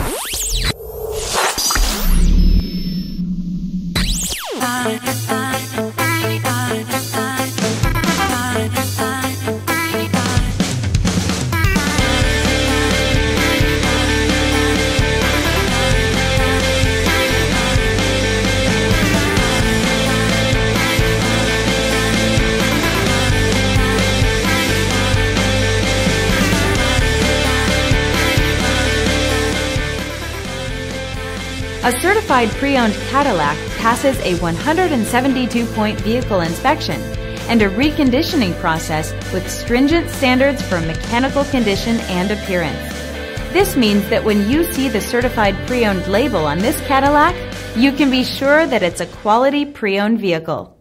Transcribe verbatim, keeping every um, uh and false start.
A certified pre-owned Cadillac passes a one hundred seventy-two point vehicle inspection and a reconditioning process with stringent standards for mechanical condition and appearance. This means that when you see the certified pre-owned label on this Cadillac, you can be sure that it's a quality pre-owned vehicle.